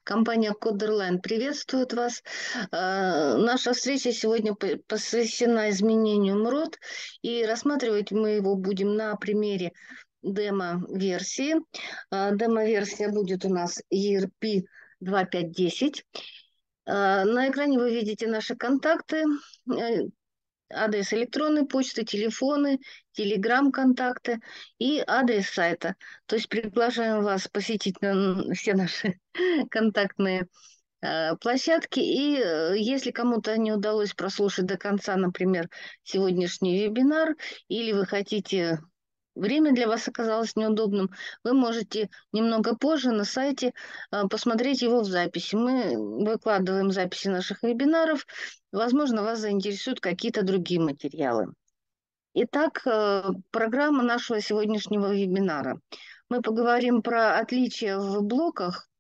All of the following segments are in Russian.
Компания Кодерland приветствует вас. Наша встреча сегодня посвящена изменению МРОТ, и рассматривать мы его будем на примере демо-версии. Демо-версия будет у нас ERP 2510. На экране вы видите наши контакты, адрес электронной почты, телефоны, телеграм-контакты и адрес сайта. То есть приглашаем вас посетить все наши контактные площадки. И если кому-то не удалось прослушать до конца, например, сегодняшний вебинар, или вы хотите, время для вас оказалось неудобным, вы можете немного позже на сайте посмотреть его в записи. Мы выкладываем записи наших вебинаров. Возможно, вас заинтересуют какие-то другие материалы. Итак, программа нашего сегодняшнего вебинара. Мы поговорим про отличия в блоках,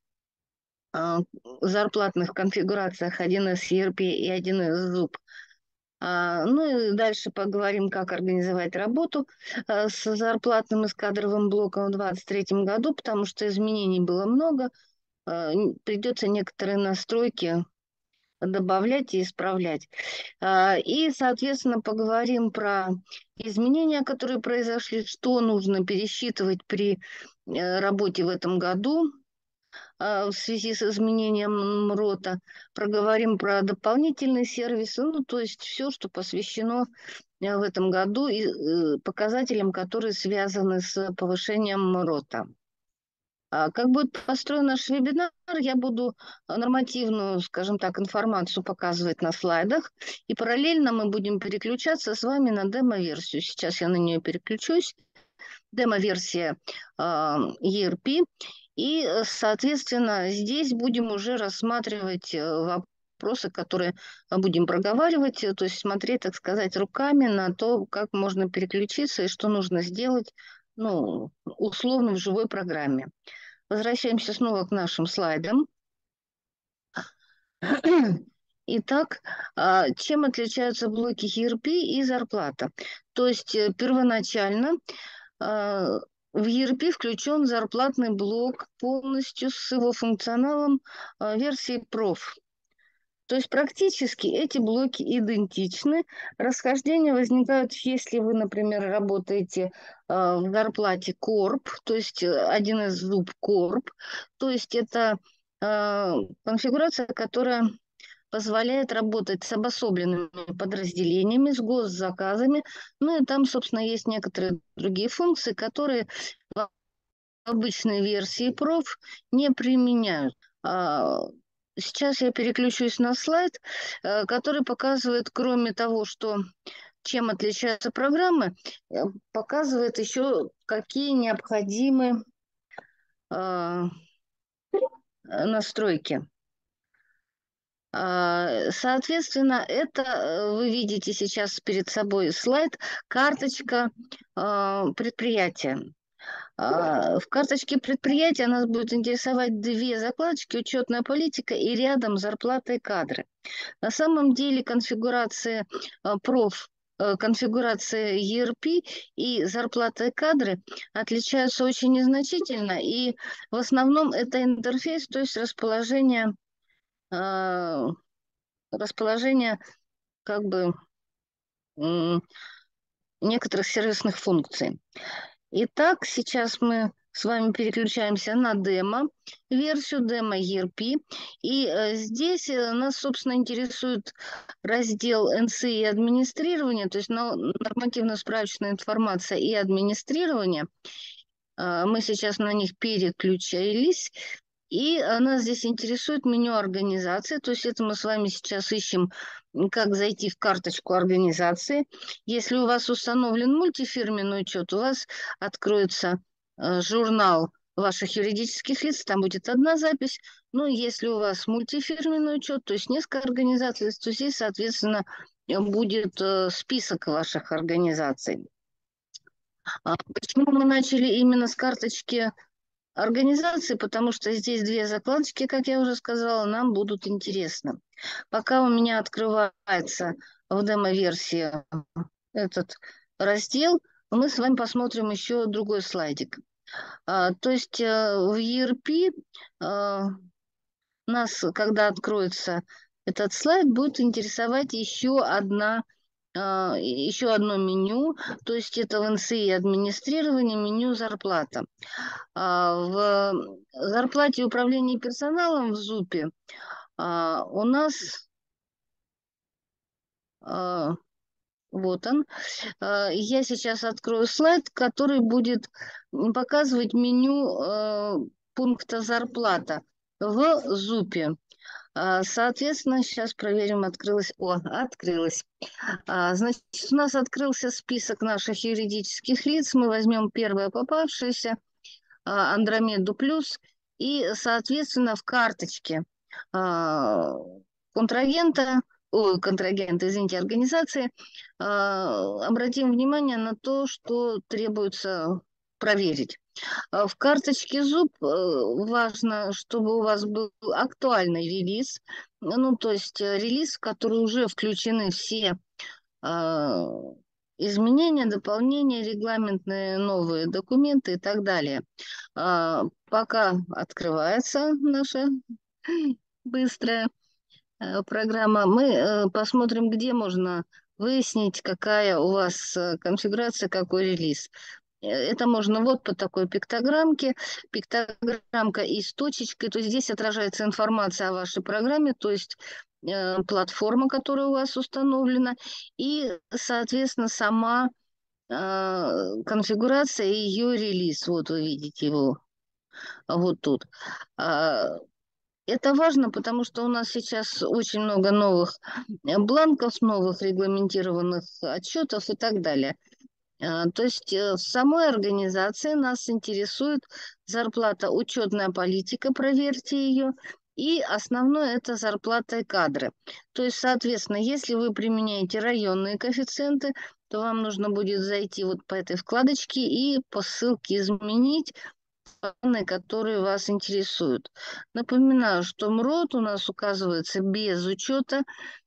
зарплатных конфигурациях 1С ERP и 1С ZUP. Ну и дальше поговорим, как организовать работу с зарплатным и с кадровым блоком в 2023 году, потому что изменений было много. Придется некоторые настройки добавлять и исправлять. И, соответственно, поговорим про изменения, которые произошли, что нужно пересчитывать при работе в этом году, в связи с изменением МРОТа, проговорим про дополнительные сервисы, ну, то есть все, что посвящено в этом году и показателям, которые связаны с повышением МРОТа. Как будет построен наш вебинар, я буду нормативную, скажем так, информацию показывать на слайдах, и параллельно мы будем переключаться с вами на демо-версию. Сейчас я на нее переключусь. Демо-версия ERP. И, соответственно, здесь будем уже рассматривать вопросы, которые будем проговаривать, то есть смотреть, так сказать, руками на то, как можно переключиться и что нужно сделать, ну, условно, в живой программе. Возвращаемся снова к нашим слайдам. Итак, чем отличаются блоки ERP и зарплата? То есть первоначально в ERP включен зарплатный блок полностью с его функционалом версии проф. То есть практически эти блоки идентичны. Расхождения возникают, если вы, например, работаете в зарплате Corp, то есть один из зуб Corp, то есть это конфигурация, которая позволяет работать с обособленными подразделениями, с госзаказами. Ну и там, собственно, есть некоторые другие функции, которые в обычной версии проф не применяют. Сейчас я переключусь на слайд, который показывает, кроме того, что чем отличаются программы, показывает еще, какие необходимы настройки. Соответственно, это вы видите сейчас перед собой слайд, карточка предприятия. В карточке предприятия нас будет интересовать две закладочки: учетная политика и рядом зарплаты и кадры. На самом деле конфигурация проф, конфигурация ERP и зарплаты и кадры отличаются очень незначительно, и в основном это интерфейс, то есть расположение как бы некоторых сервисных функций. Итак, сейчас мы с вами переключаемся на демо-версию, демо-ERP. И здесь нас, собственно, интересует раздел НСИ и администрирование, то есть нормативно-справочная информация и администрирование. Мы сейчас на них переключились. И нас здесь интересует меню организации, то есть это мы с вами сейчас ищем, как зайти в карточку организации. Если у вас установлен мультифирменный учет, у вас откроется журнал ваших юридических лиц, там будет одна запись. Но если у вас мультифирменный учет, то есть несколько организаций, то здесь, соответственно, будет список ваших организаций. Почему мы начали именно с карточки организации? Потому что здесь две закладочки, как я уже сказала, нам будут интересны. Пока у меня открывается в демо-версии этот раздел, мы с вами посмотрим еще другой слайдик. То есть в ERP нас, когда откроется этот слайд, будет интересовать еще одно меню, то есть это в НСИ администрирование, меню зарплата. В зарплате управления персоналом в ЗУПе у нас вот он. Я сейчас открою слайд, который будет показывать меню пункта зарплата в ЗУПе. Соответственно, сейчас проверим, открылось. О, открылось. Значит, у нас открылся список наших юридических лиц. Мы возьмем первое попавшееся, Андромеду плюс, и, соответственно, в карточке контрагента, извините, организации, обратим внимание на то, что требуется проверить. В карточке ЗУП важно, чтобы у вас был актуальный релиз, ну, то есть релиз, в который уже включены все изменения, дополнения, регламентные новые документы и так далее. Пока открывается наша быстрая программа, мы посмотрим, где можно выяснить, какая у вас конфигурация, какой релиз. Это можно вот по такой пиктограммке. Пиктограммка и с точечкой. То есть здесь отражается информация о вашей программе, то есть платформа, которая у вас установлена, и, соответственно, сама конфигурация и ее релиз. Вот вы видите его вот тут. Это важно, потому что у нас сейчас очень много новых бланков, новых регламентированных отчетов и так далее. То есть в самой организации нас интересует зарплата, учетная политика, проверьте ее, и основное это зарплата и кадры. То есть, соответственно, если вы применяете районные коэффициенты, то вам нужно будет зайти вот по этой вкладочке и по ссылке изменить данные, которые вас интересуют. Напоминаю, что МРОТ у нас указывается без учета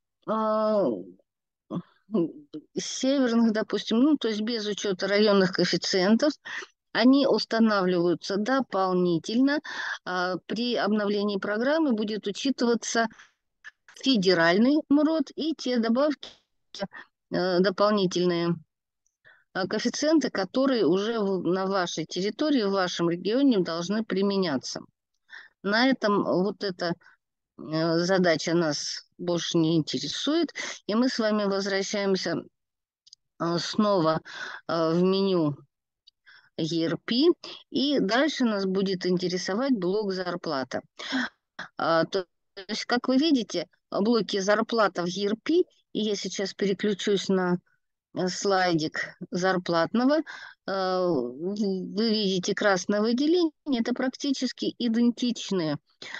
северных, допустим, ну, то есть без учета районных коэффициентов, они устанавливаются дополнительно. При обновлении программы будет учитываться федеральный МРОТ и те добавки дополнительные коэффициенты, которые уже на вашей территории, в вашем регионе должны применяться. На этом вот эта задача нас больше не интересует, и мы с вами возвращаемся снова в меню ERP, и дальше нас будет интересовать блок зарплата. То есть, как вы видите, блоки зарплата в ERP, и я сейчас переключусь на слайдик зарплатного, вы видите красное выделение, это практически идентичные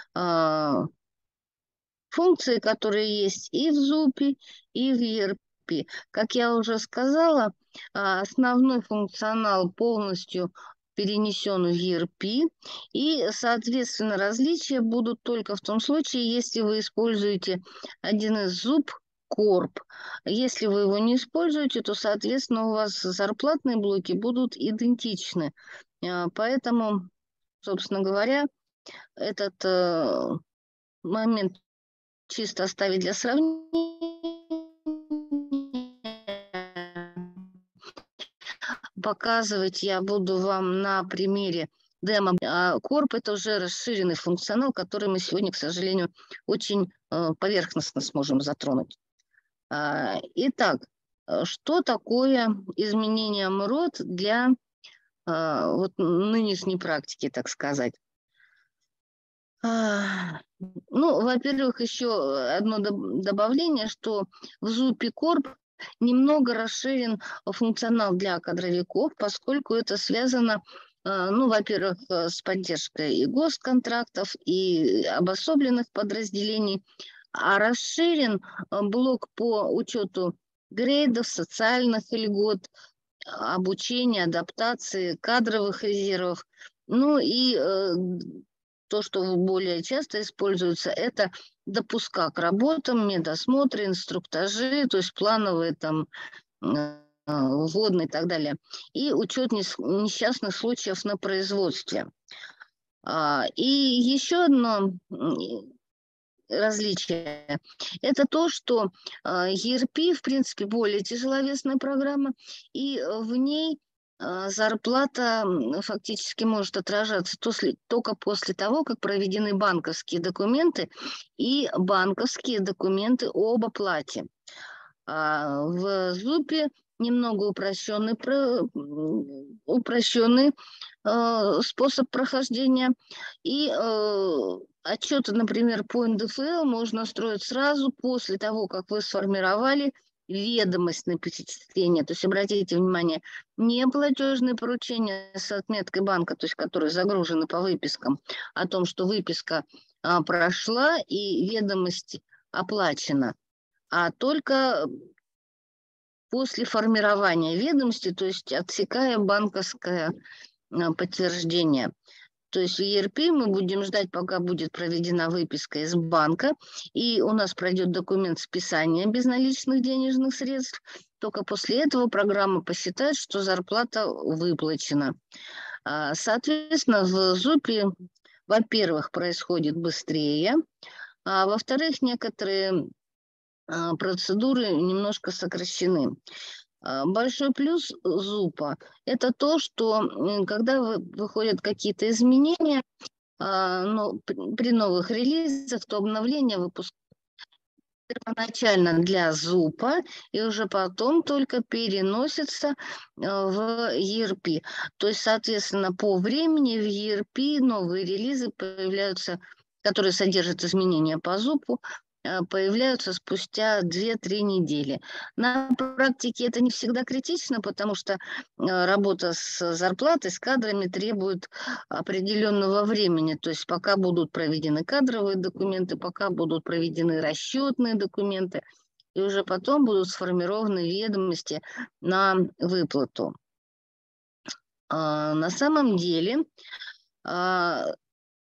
функции, которые есть и в ЗУПе, и в ERP. Как я уже сказала, основной функционал полностью перенесен в ERP, и, соответственно, различия будут только в том случае, если вы используете один из ЗУП Корп. Если вы его не используете, то, соответственно, у вас зарплатные блоки будут идентичны. Поэтому, собственно говоря, этот момент чисто оставить для сравнения. Показывать я буду вам на примере демо. Корп – это уже расширенный функционал, который мы сегодня, к сожалению, очень поверхностно сможем затронуть. Итак, что такое изменение МРОТ для вот нынешней практики, так сказать? Ну, во-первых, еще одно добавление, что в ЗУПе Корп немного расширен функционал для кадровиков, поскольку это связано, ну, во-первых, с поддержкой и госконтрактов, и обособленных подразделений, а расширен блок по учету грейдов, социальных льгот, обучения, адаптации, кадровых резервов. Ну и то, что более часто используется, это допуска к работам, медосмотры, инструктажи, то есть плановые там вводные и так далее. И учет несчастных случаев на производстве. И еще одно различия. Это то, что ERP, в принципе, более тяжеловесная программа, и в ней зарплата фактически может отражаться только после того, как проведены банковские документы и банковские документы об оплате. В ЗУПе немного упрощенный способ прохождения. И отчеты, например, по НДФЛ можно строить сразу после того, как вы сформировали ведомость на перечисление. То есть, обратите внимание, не платежные поручения с отметкой банка, то есть, которые загружены по выпискам, о том, что выписка прошла и ведомость оплачена, а только после формирования ведомости, то есть отсекая банковское подтверждение. То есть в ERP мы будем ждать, пока будет проведена выписка из банка, и у нас пройдет документ списания безналичных денежных средств. Только после этого программа посчитает, что зарплата выплачена. Соответственно, в ЗУПе, во-первых, происходит быстрее, а во-вторых, некоторые процедуры немножко сокращены. Большой плюс ЗУПа – это то, что когда выходят какие-то изменения, при новых релизах, то обновления выпускаются первоначально для ЗУПа и уже потом только переносятся в ERP. То есть, соответственно, по времени в ERP новые релизы появляются, которые содержат изменения по ЗУПу, появляются спустя 2-3 недели. На практике это не всегда критично, потому что работа с зарплатой, с кадрами требует определенного времени. То есть пока будут проведены кадровые документы, пока будут проведены расчетные документы, и уже потом будут сформированы ведомости на выплату. На самом деле в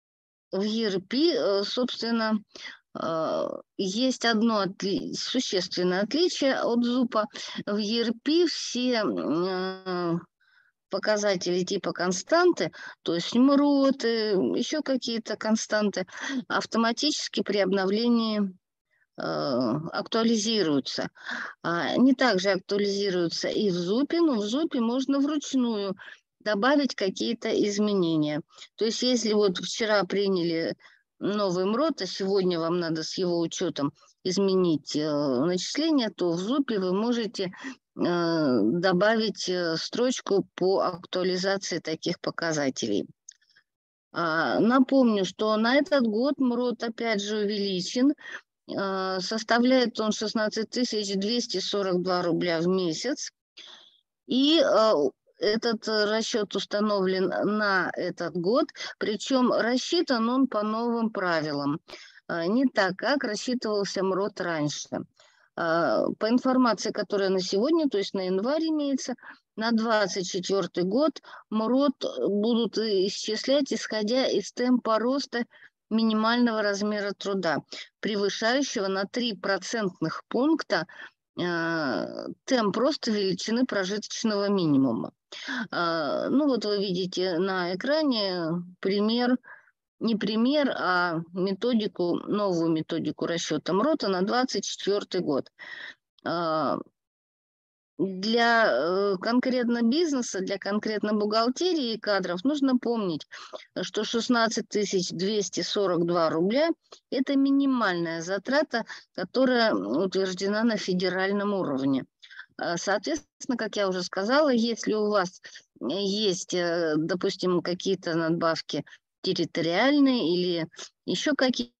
ERP, собственно, есть одно существенное отличие от ЗУПа. В ERP все показатели типа константы, то есть МРОТ, еще какие-то константы, автоматически при обновлении актуализируются. Они также актуализируются и в ЗУПе, но в ЗУПе можно вручную добавить какие-то изменения. То есть если вот вчера приняли новый МРОТ, а сегодня вам надо с его учетом изменить начисления, то в ЗУПе вы можете добавить строчку по актуализации таких показателей. Напомню, что на этот год МРОТ опять же увеличен. Составляет он 16 242 рубля в месяц. И этот расчет установлен на этот год, причем рассчитан он по новым правилам, не так, как рассчитывался МРОТ раньше. По информации, которая на сегодня, то есть на январь имеется, на 2024 год МРОТ будут исчислять, исходя из темпа роста минимального размера труда, превышающего на 3 процентных пункта темп роста величины прожиточного минимума. Ну вот вы видите на экране пример, не пример, а методику, новую методику расчета МРОТа на 2024 год. Для конкретно бизнеса, для конкретно бухгалтерии и кадров нужно помнить, что 16 242 рубля – это минимальная затрата, которая утверждена на федеральном уровне. Соответственно, как я уже сказала, если у вас есть, допустим, какие-то надбавки территориальные или еще какие-то,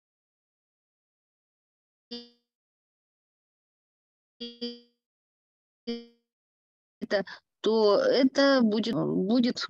то это будет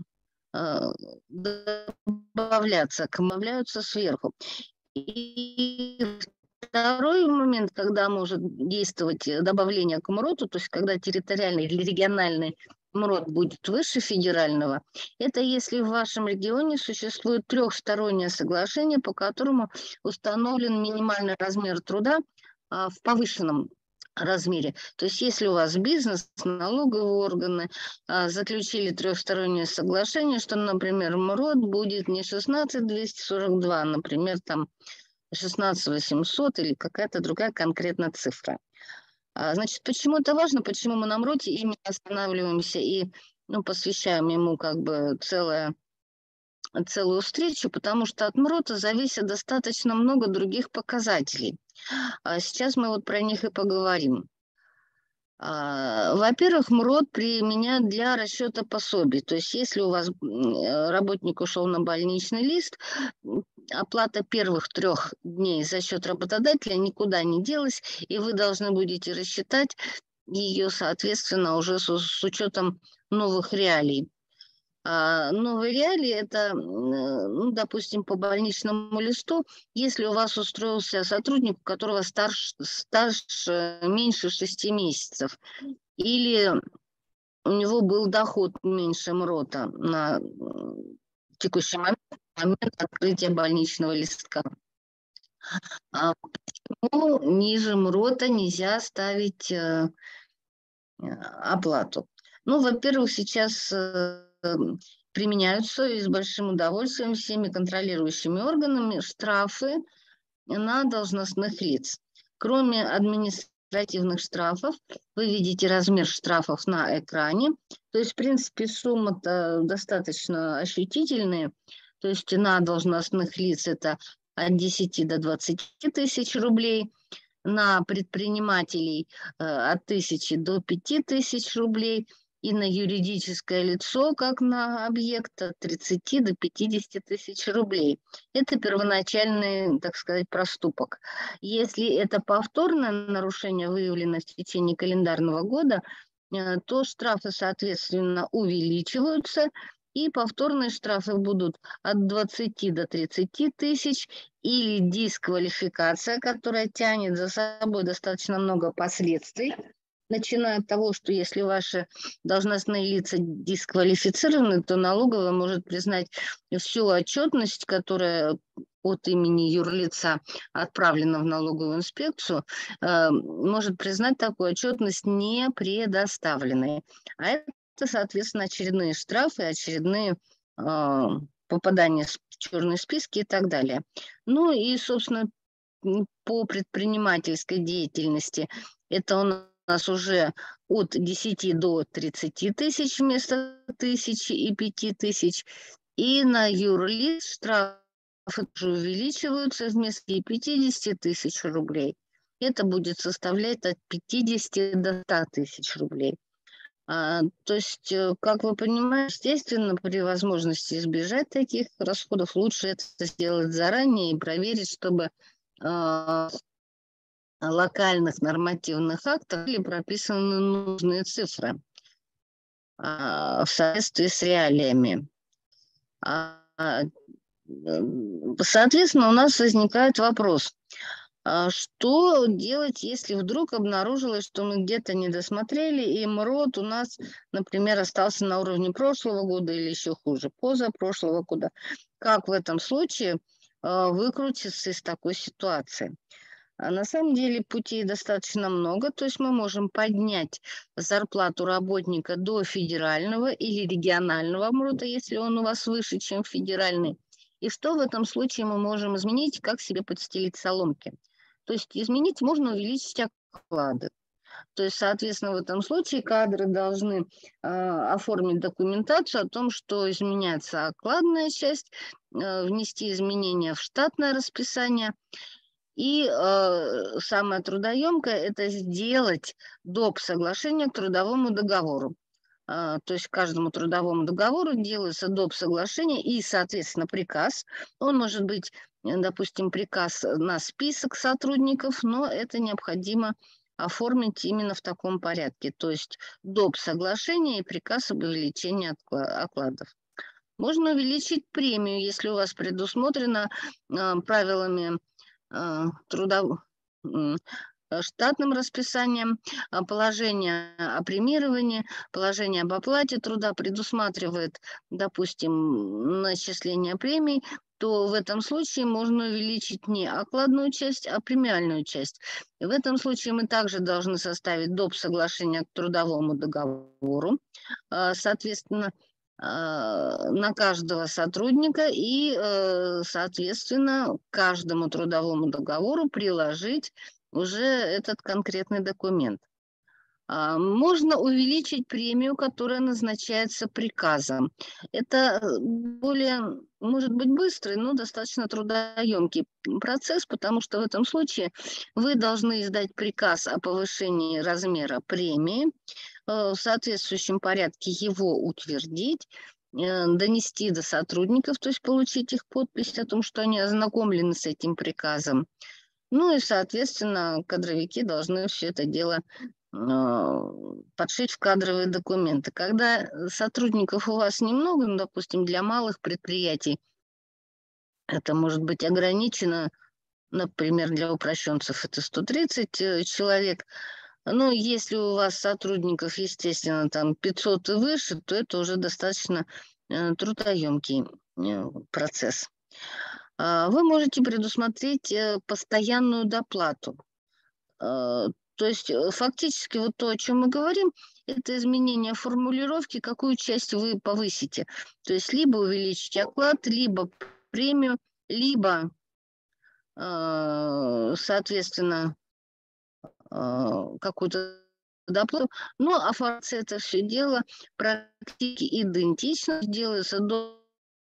добавляться сверху. И второй момент, когда может действовать добавление к МРОТу, то есть когда территориальный или региональный МРОТ будет выше федерального, это если в вашем регионе существует трехстороннее соглашение, по которому установлен минимальный размер труда в повышенном размере. То есть если у вас бизнес, налоговые органы заключили трехстороннее соглашение, что, например, МРОТ будет не 16 242, например, там 16 800 или какая-то другая конкретная цифра. Значит, почему это важно, почему мы на МРОТе именно останавливаемся и, ну, посвящаем ему как бы целую встречу, потому что от МРОТа зависит достаточно много других показателей. А сейчас мы вот про них и поговорим. Во-первых, МРОТ применяют для расчета пособий. То есть если у вас работник ушел на больничный лист, оплата первых 3 дней за счет работодателя никуда не делась, и вы должны будете рассчитать ее, соответственно, уже с учетом новых реалий. Новые реалии – это, ну, допустим, по больничному листу, если у вас устроился сотрудник, у которого стаж меньше 6 месяцев, или у него был доход меньше МРОТа на текущий момент открытия больничного листка. Почему ниже МРОТа нельзя ставить оплату? Ну, во-первых, сейчас применяются и с большим удовольствием всеми контролирующими органами штрафы на должностных лиц. Кроме административных штрафов, вы видите размер штрафов на экране. То есть, в принципе, суммы-то достаточно ощутительные. То есть на должностных лиц это от 10 до 20 тысяч рублей, на предпринимателей от 1000 до 5000 рублей, и на юридическое лицо, как на объект, от 30 до 50 тысяч рублей. Это первоначальный, так сказать, проступок. Если это повторное нарушение выявлено в течение календарного года, то штрафы, соответственно, увеличиваются, и повторные штрафы будут от 20 до 30 тысяч, или дисквалификация, которая тянет за собой достаточно много последствий, начиная от того, что если ваши должностные лица дисквалифицированы, то налоговая может признать всю отчетность, которая от имени юрлица отправлена в налоговую инспекцию, может признать такую отчетность не предоставленной. А это, соответственно, очередные штрафы, очередные попадания в черные списки и так далее. Ну и, собственно, по предпринимательской деятельности это у нас уже от 10 до 30 тысяч вместо 1000 и 5000. И на юрлиц штрафы уже увеличиваются вместо 50 тысяч рублей. Это будет составлять от 50 до 100 тысяч рублей. То есть, как вы понимаете, естественно, при возможности избежать таких расходов лучше это сделать заранее и проверить, чтобы локальных нормативных актах были прописаны нужные цифры в соответствии с реалиями. Соответственно, у нас возникает вопрос, что делать, если вдруг обнаружилось, что мы где-то не досмотрели, и МРОТ у нас, например, остался на уровне прошлого года или еще хуже, позапрошлого года. Как в этом случае выкрутиться из такой ситуации? На самом деле путей достаточно много, то есть мы можем поднять зарплату работника до федерального или регионального МРОТа, если он у вас выше, чем федеральный. И что в этом случае мы можем изменить, как себе подстелить соломки? То есть изменить можно увеличить оклады. То есть, соответственно, в этом случае кадры должны оформить документацию о том, что изменяется окладная часть, внести изменения в штатное расписание. И самое трудоемкое – это сделать доп. Соглашение к трудовому договору. То есть каждому трудовому договору делается доп. Соглашение и, соответственно, приказ. Он может быть, допустим, приказ на список сотрудников, но это необходимо оформить именно в таком порядке. То есть доп. Соглашение и приказ об увеличении окладов. Можно увеличить премию, если у вас предусмотрено правилами штатным расписанием, положение о премировании, положение об оплате труда предусматривает, допустим, начисление премий, то в этом случае можно увеличить не окладную часть, а премиальную часть. И в этом случае мы также должны составить доп. Соглашение к трудовому договору. Соответственно, на каждого сотрудника и, соответственно, к каждому трудовому договору приложить уже этот конкретный документ. Можно увеличить премию, которая назначается приказом. Это более, может быть, быстрый, но достаточно трудоемкий процесс, потому что в этом случае вы должны издать приказ о повышении размера премии, в соответствующем порядке его утвердить, донести до сотрудников, то есть получить их подпись о том, что они ознакомлены с этим приказом. Ну и, соответственно, кадровики должны все это дело подшить в кадровые документы. Когда сотрудников у вас немного, ну, допустим, для малых предприятий, это может быть ограничено, например, для упрощенцев это 130 человек. Ну, если у вас сотрудников, естественно, там 500 и выше, то это уже достаточно трудоемкий процесс. Вы можете предусмотреть постоянную доплату. То есть фактически вот то, о чем мы говорим, это изменение формулировки, какую часть вы повысите. То есть либо увеличить оклад, либо премию, либо, соответственно, какую-то доплату. Но оформляется это все дело практически идентично, делается до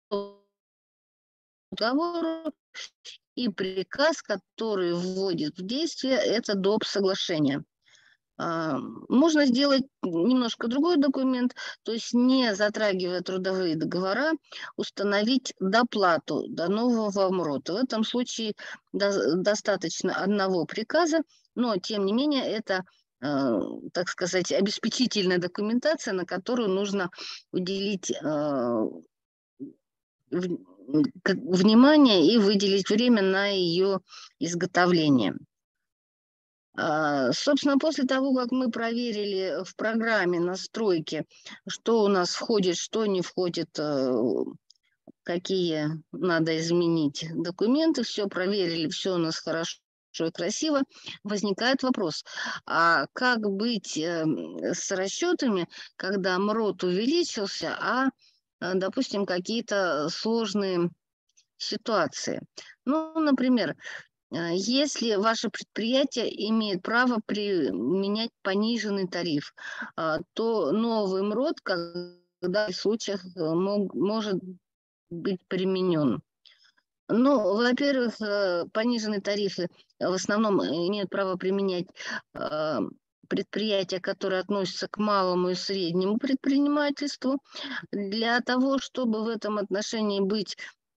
договора, и приказ, который вводит в действие это доп. Соглашение. Можно сделать немножко другой документ, то есть не затрагивая трудовые договора, установить доплату до нового МРОТа. В этом случае достаточно одного приказа, но тем не менее это, так сказать, обеспечительная документация, на которую нужно уделить внимание и выделить время на ее изготовление. Собственно, после того, как мы проверили в программе настройки, что у нас входит, что не входит, какие надо изменить документы, все проверили, все у нас хорошо и красиво, возникает вопрос, а как быть с расчетами, когда МРОТ увеличился, допустим, какие-то сложные ситуации? Ну, например, если ваше предприятие имеет право применять пониженный тариф, то новый МРОТ, когда в случаях может быть применен. Ну, во-первых, пониженные тарифы в основном имеют право применять предприятия, которые относятся к малому и среднему предпринимательству. Для того, чтобы в этом отношении быть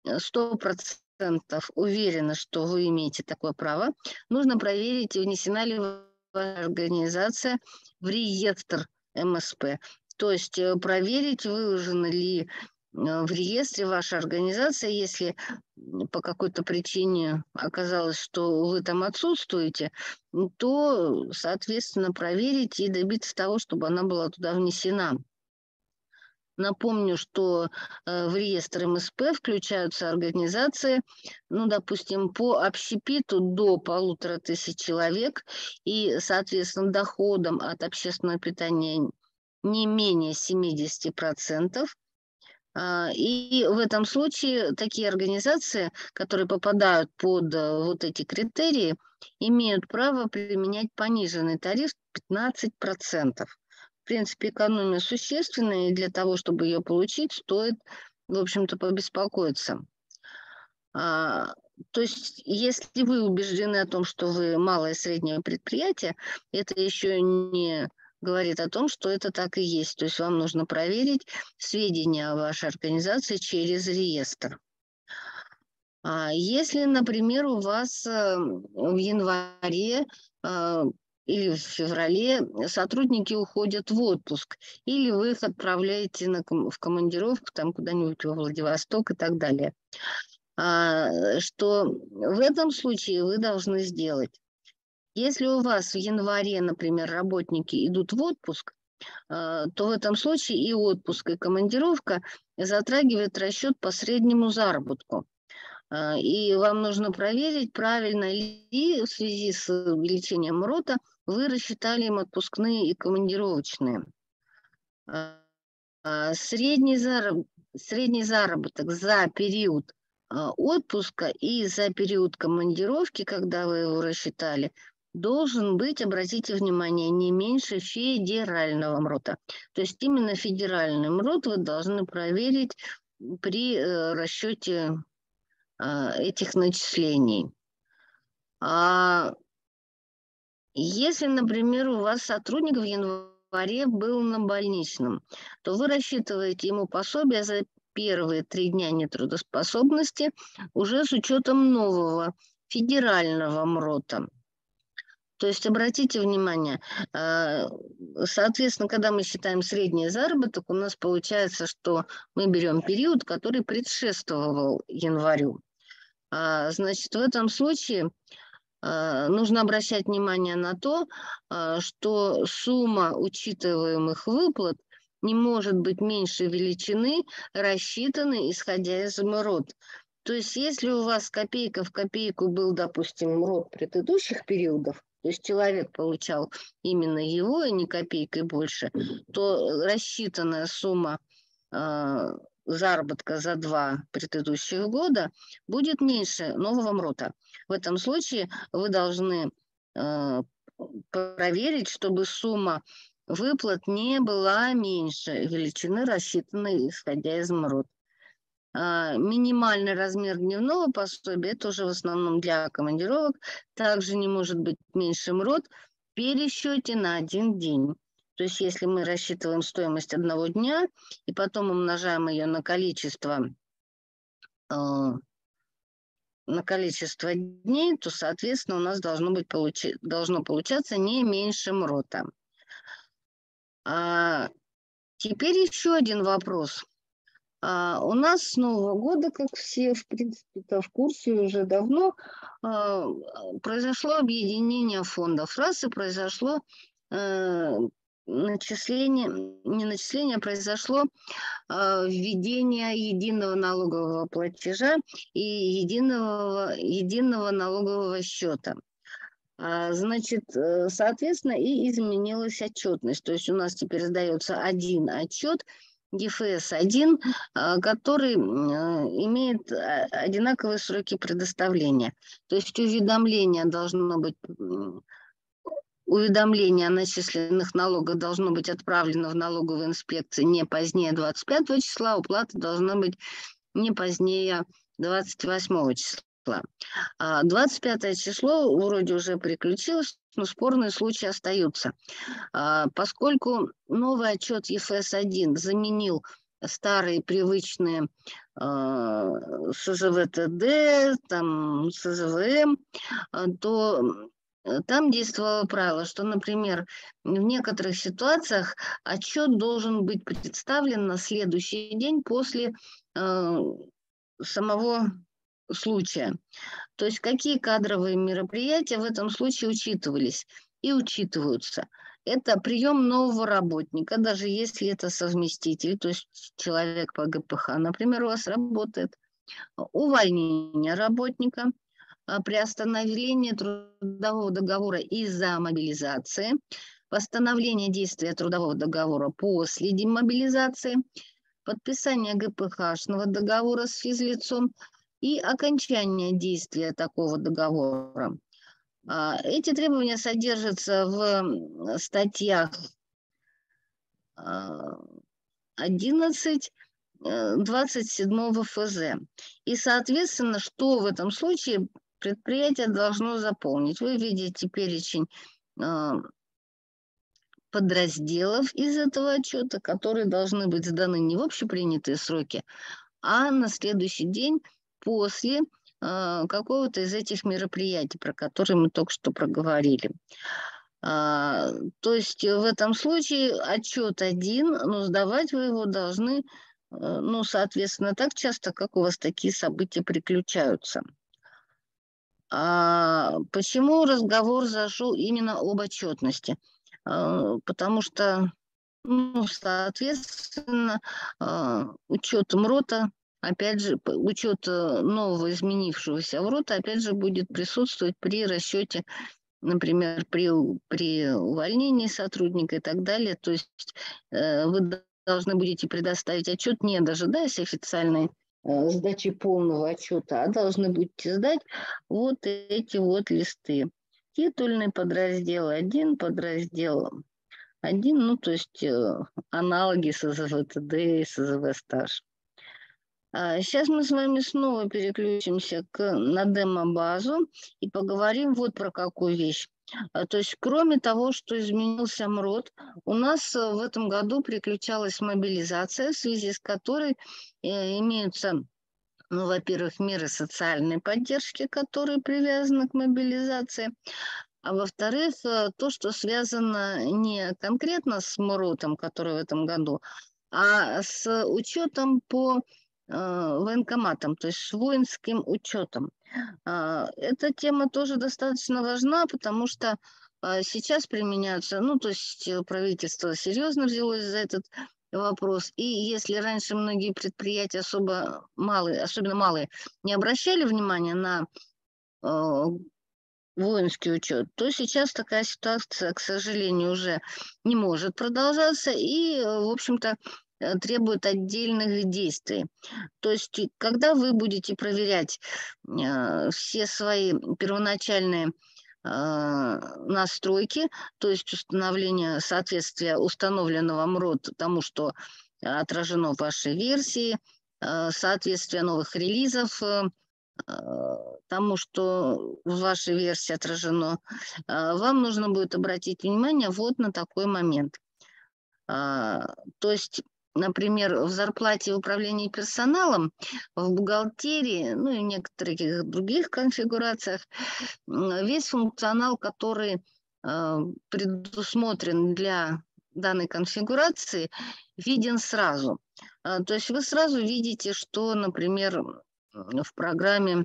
100% уверена, что вы имеете такое право, нужно проверить, внесена ли ваша организация в реестр МСП. То есть проверить, выложена ли в реестре ваша организация, если по какой-то причине оказалось, что вы там отсутствуете, то, соответственно, проверить и добиться того, чтобы она была туда внесена. Напомню, что в реестр МСП включаются организации, ну, допустим, по общепиту до 1500 человек и, соответственно, доходам от общественного питания не менее 70%. И в этом случае такие организации, которые попадают под вот эти критерии, имеют право применять пониженный тариф 15%. В принципе, экономия существенная, и для того, чтобы ее получить, стоит, в общем-то, побеспокоиться. То есть, если вы убеждены о том, что вы малое и среднее предприятие, это еще не говорит о том, что это так и есть. То есть вам нужно проверить сведения о вашей организации через реестр. Если, например, у вас в январе или в феврале сотрудники уходят в отпуск, или вы их отправляете в командировку там куда-нибудь во Владивосток и так далее, что в этом случае вы должны сделать? Если у вас в январе, например, работники идут в отпуск, то в этом случае и отпуск, и командировка затрагивает расчет по среднему заработку. И вам нужно проверить, правильно ли в связи с увеличением МРОТа вы рассчитали им отпускные и командировочные. Средний заработок за период отпуска и за период командировки, когда вы его рассчитали, должен быть, обратите внимание, не меньше федерального МРОТа. То есть именно федеральный МРОТ вы должны проверить при расчете этих начислений. Если, например, у вас сотрудник в январе был на больничном, то вы рассчитываете ему пособие за первые 3 дня нетрудоспособности уже с учетом нового федерального МРОТа. То есть обратите внимание, соответственно, когда мы считаем средний заработок, у нас получается, что мы берем период, который предшествовал январю. Значит, в этом случае нужно обращать внимание на то, что сумма учитываемых выплат не может быть меньше величины, рассчитанной исходя из МРОТ. То есть если у вас копейка в копейку был, допустим, МРОТ предыдущих периодов, то есть человек получал именно его, и не копейкой больше, то рассчитанная сумма заработка за 2 предыдущих года будет меньше нового МРОТа. В этом случае вы должны проверить, чтобы сумма выплат не была меньше величины, рассчитанной исходя из МРОТ. Минимальный размер дневного пособия, это уже в основном для командировок, также не может быть меньше МРОТ в пересчете на 1 день. То есть если мы рассчитываем стоимость 1 дня и потом умножаем ее на количество дней, то, соответственно, у нас должно получаться не меньше МРОТа. Теперь еще один вопрос. У нас с Нового года, как все, в принципе, в курсе уже давно, произошло объединение фондов. Раз и произошло произошло введение единого налогового платежа и единого налогового счета. Значит, соответственно, и изменилась отчетность. То есть у нас теперь сдается один отчет, ЕФС-1, который имеет одинаковые сроки предоставления. То есть уведомление о начисленных налогах должно быть отправлено в налоговую инспекцию не позднее 25 числа, уплата должна быть не позднее 28 числа. 25 число вроде уже приключилось, но спорные случаи остаются. Поскольку новый отчет ЕФС-1 заменил старые привычные СЖВ-ТД, там, СЖВМ, то там действовало правило, что, например, в некоторых ситуациях отчет должен быть представлен на следующий день после самого случая. То есть какие кадровые мероприятия в этом случае учитывались и учитываются. Это прием нового работника, даже если это совместитель, то есть человек по ГПХ, например, у вас работает, увольнение работника, приостановление трудового договора из-за мобилизации, восстановление действия трудового договора после демобилизации, подписание ГПХ-шного договора с физлицом и окончание действия такого договора. Эти требования содержатся в статьях 11, 27 ФЗ. И, соответственно, что в этом случае предприятие должно заполнить? Вы видите перечень подразделов из этого отчета, которые должны быть сданы не в общепринятые сроки, а на следующий день после какого-то из этих мероприятий, про которые мы только что проговорили. То есть в этом случае отчет один, но сдавать вы его должны, соответственно, так часто, как у вас такие события приключаются. Почему разговор зашел именно об отчетности? Потому что, соответственно, учет МРОТа, опять же, учет нового изменившегося МРОТа, опять же, будет присутствовать при расчете, например, при увольнении сотрудника и так далее. То есть вы должны будете предоставить отчет, не дожидаясь официальной сдачи полного отчета, а должны будете сдать вот эти вот листы. Титульный подраздел 1, подраздел 1, ну, то есть аналоги СЗВ ТД и СЗВ стаж. Сейчас мы с вами снова переключимся на демо-базу и поговорим вот про какую вещь. То есть кроме того, что изменился МРОД, у нас в этом году приключалась мобилизация, в связи с которой имеются, ну, во-первых, меры социальной поддержки, которые привязаны к мобилизации, а во-вторых, то, что связано не конкретно с МРОТом, который в этом году, а с учетом по военкоматам, то есть с воинским учетом. Эта тема тоже достаточно важна, потому что сейчас применяются, ну, то есть правительство серьезно взялось за этот вопрос. И если раньше многие предприятия особо малые, особенно малые, не обращали внимания на воинский учет, то сейчас такая ситуация, к сожалению, уже не может продолжаться и, в общем-то, требует отдельных действий. То есть, когда вы будете проверять все свои первоначальные настройки, то есть установление соответствия установленного МРОД тому, что отражено в вашей версии, соответствие новых релизов тому, что в вашей версии отражено, вам нужно будет обратить внимание вот на такой момент. То есть, например, в зарплате и управлении персоналом, в бухгалтерии, ну и в некоторых других конфигурациях весь функционал, который предусмотрен для данной конфигурации, виден сразу. То есть вы сразу видите, что, например, в программе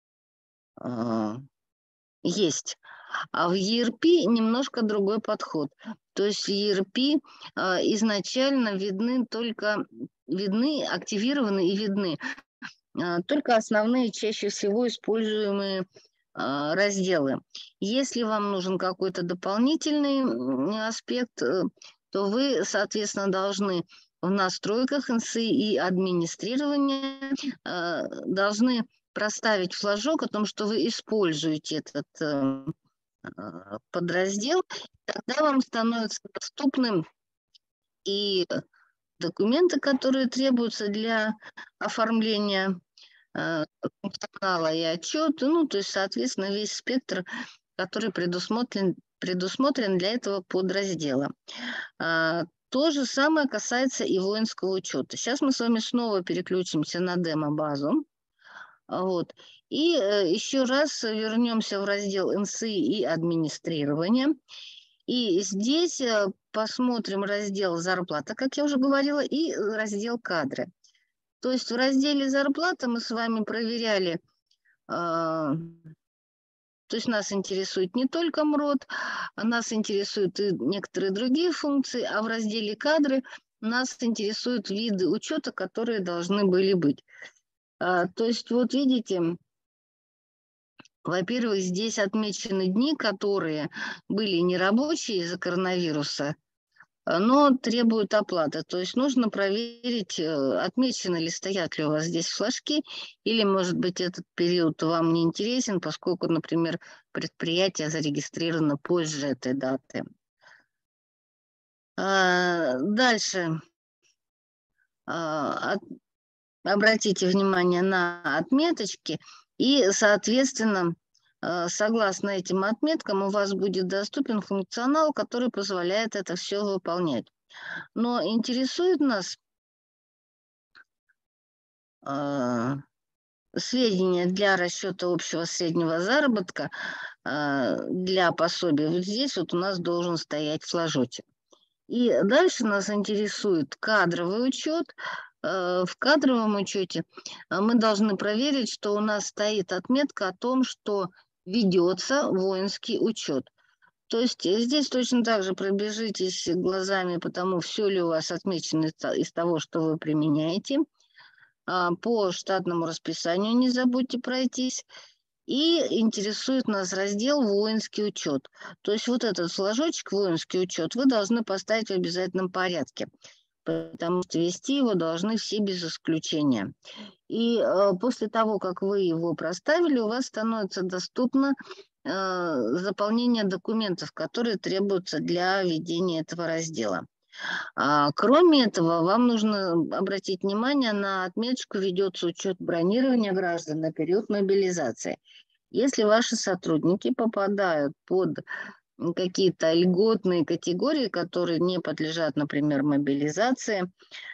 есть. А в ERP немножко другой подход. То есть в ERP изначально видны, активированы и видны только основные, чаще всего используемые разделы. Если вам нужен какой-то дополнительный аспект, то вы, соответственно, должны в настройках НСИ и администрирования должны проставить флажок о том, что вы используете этот подраздел, тогда вам становятся доступны и документы, которые требуются для оформления функционала и отчета, ну, то есть, соответственно, весь спектр, который предусмотрен для этого подраздела. То же самое касается и воинского учета. Сейчас мы с вами снова переключимся на демо-базу. Вот. И еще раз вернемся в раздел НСИ и администрирование. И здесь посмотрим раздел «Зарплата», как я уже говорила, и раздел «Кадры». То есть в разделе «Зарплата» мы с вами проверяли, то есть нас интересует не только МРОД, а нас интересуют и некоторые другие функции, а в разделе «Кадры» нас интересуют виды учета, которые должны были быть. То есть вот видите, во-первых, здесь отмечены дни, которые были нерабочие из-за коронавируса, но требуют оплаты. То есть нужно проверить, отмечены ли, стоят ли у вас здесь флажки, или, может быть, этот период вам не интересен, поскольку, например, предприятие зарегистрировано позже этой даты. Дальше. Обратите внимание на отметочки, и, соответственно, согласно этим отметкам у вас будет доступен функционал, который позволяет это все выполнять. Но интересует нас сведения для расчета общего среднего заработка для пособия. Вот здесь вот у нас должен стоять флажочек. И дальше нас интересует кадровый учет. В кадровом учете мы должны проверить, что у нас стоит отметка о том, что ведется воинский учет. То есть здесь точно так же пробежитесь глазами по тому, все ли у вас отмечено из того, что вы применяете. По штатному расписанию не забудьте пройтись. И интересует нас раздел «Воинский учет». То есть вот этот флажочек «Воинский учет» вы должны поставить в обязательном порядке. потому что вести его должны все без исключения. И после того, как вы его проставили, у вас становится доступно заполнение документов, которые требуются для ведения этого раздела. Кроме этого, вам нужно обратить внимание на отметочку «Ведется учет бронирования граждан на период мобилизации». Если ваши сотрудники попадают под какие-то льготные категории, которые не подлежат, например, мобилизации,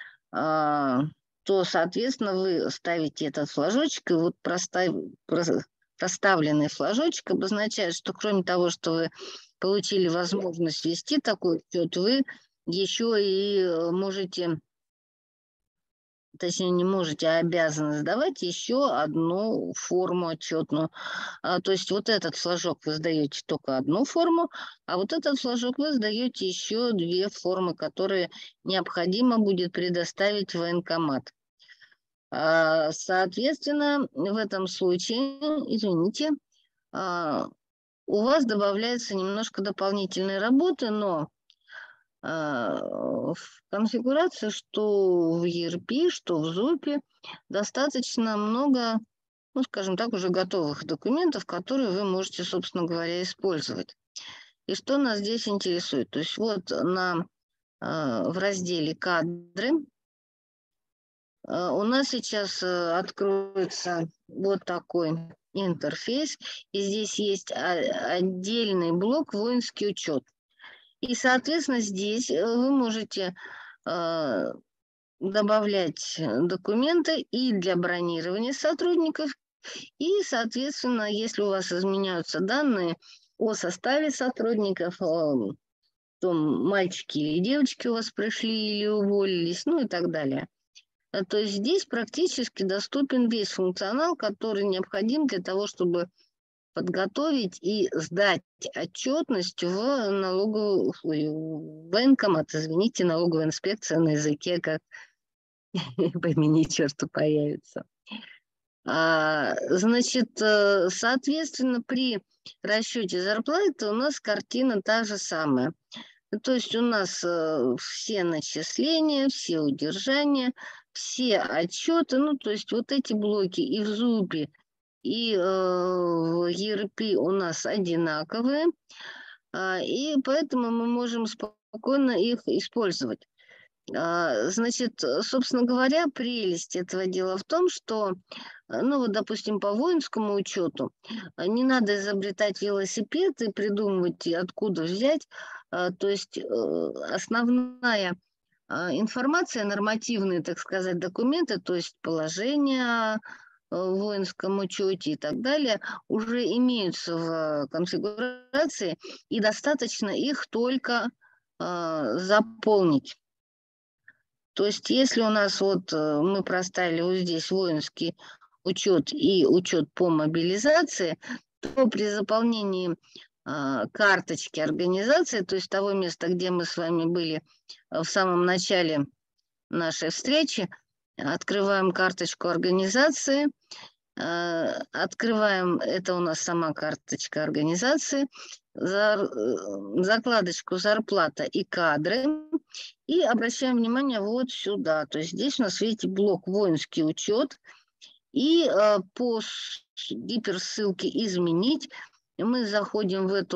то, соответственно, вы ставите этот флажочек, и вот проставленный флажочек обозначает, что кроме того, что вы получили возможность вести такой учет, вы еще и можете, точнее не можете, а обязаны сдавать еще одну форму отчетную. То есть вот этот флажок вы сдаете только одну форму, а вот этот флажок вы сдаете еще 2 формы, которые необходимо будет предоставить в военкомат. Соответственно, в этом случае, извините, у вас добавляется немножко дополнительной работы, но в конфигурации, что в ERP, что в ZUP, достаточно много, ну, скажем так, уже готовых документов, которые вы можете, собственно говоря, использовать. И что нас здесь интересует? То есть вот в разделе «Кадры» у нас сейчас откроется вот такой интерфейс, и здесь есть отдельный блок «Воинский учет». И, соответственно, здесь вы можете добавлять документы и для бронирования сотрудников, и, соответственно, если у вас изменяются данные о составе сотрудников, о том, мальчики или девочки у вас пришли или уволились, ну и так далее. То есть здесь практически доступен весь функционал, который необходим для того, чтобы подготовить и сдать отчетность в военкомат, извините, налоговая инспекция на языке, как по имени черту появится. Значит, соответственно, при расчете зарплаты у нас картина та же самая. То есть у нас все начисления, все удержания, все отчеты, ну, то есть вот эти блоки и в ЗУПе, и в ERP у нас одинаковые, и поэтому мы можем спокойно их использовать. Значит, собственно говоря, прелесть этого дела в том, что, ну вот, допустим, по воинскому учету не надо изобретать велосипед и придумывать, откуда взять. То есть основная информация, нормативные, так сказать, документы, то есть положение в воинском учете и так далее, уже имеются в конфигурации, и достаточно их только заполнить. То есть если у нас вот мы проставили вот здесь воинский учет и учет по мобилизации, то при заполнении карточки организации, то есть того места, где мы с вами были в самом начале нашей встречи, открываем карточку организации, открываем, это у нас сама карточка организации, закладочку «Зарплата и кадры», и обращаем внимание вот сюда. То есть здесь у нас, видите, блок «Воинский учет», и по гиперссылке «Изменить» мы заходим в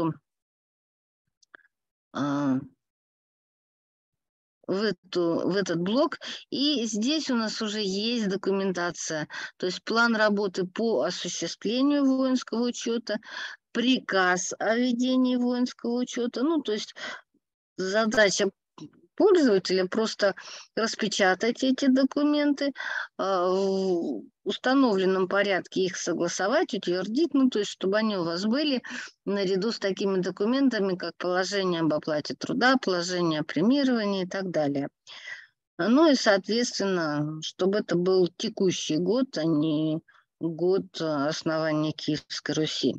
этот блок, и здесь у нас уже есть документация, то есть план работы по осуществлению воинского учета, приказ о ведении воинского учета, ну, то есть задача пользователя просто распечатать эти документы, в установленном порядке их согласовать, утвердить, ну, то есть чтобы они у вас были наряду с такими документами, как положение об оплате труда, положение о премировании и так далее. Ну и, соответственно, чтобы это был текущий год, а не год основания Киевской Руси.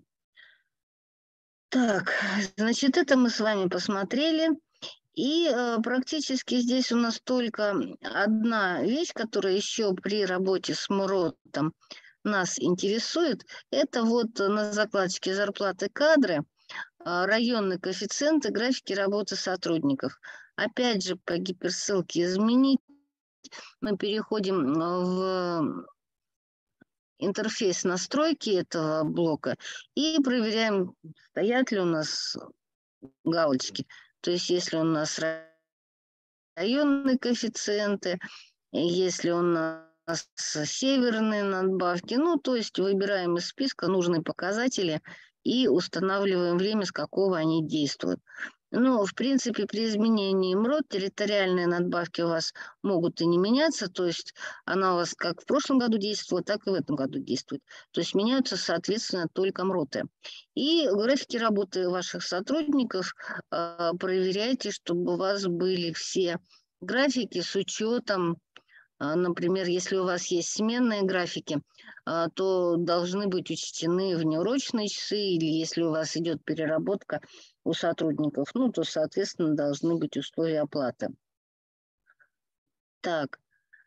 Так, значит, это мы с вами посмотрели. И практически здесь у нас только одна вещь, которая еще при работе с МРОТом нас интересует. Это вот на закладочке «Зарплаты кадры» районные коэффициенты, графики работы сотрудников. Опять же, по гиперссылке «Изменить» мы переходим в интерфейс настройки этого блока и проверяем, стоят ли у нас галочки. То есть если у нас районные коэффициенты, если у нас северные надбавки, ну, то есть выбираем из списка нужные показатели и устанавливаем время, с какого они действуют. Ну, в принципе, при изменении МРОД территориальные надбавки у вас могут и не меняться, то есть она у вас как в прошлом году действовала, так и в этом году действует. То есть меняются, соответственно, только МРОТы. И графики работы ваших сотрудников проверяйте, чтобы у вас были все графики с учетом, например, если у вас есть сменные графики, то должны быть учтены внеурочные часы, или если у вас идет переработка у сотрудников, ну, то, соответственно, должны быть условия оплаты. Так,